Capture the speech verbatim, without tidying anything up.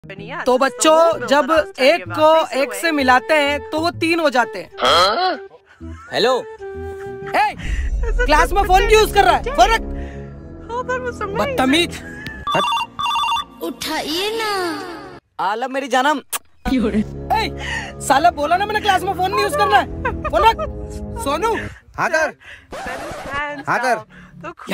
तो बच्चों जब एक को एक से मिलाते हैं तो वो तीन हो जाते हैं। हेलो, क्लास में फोन क्यों यूज कर रहा है? फोन रख, बदतमीज। उठाइए ना। आलम मेरी जानम। साला बोला ना मैंने क्लास में फोन नहीं यूज करना है। फोन रख। सोनू, हाँ कर, हाँ कर।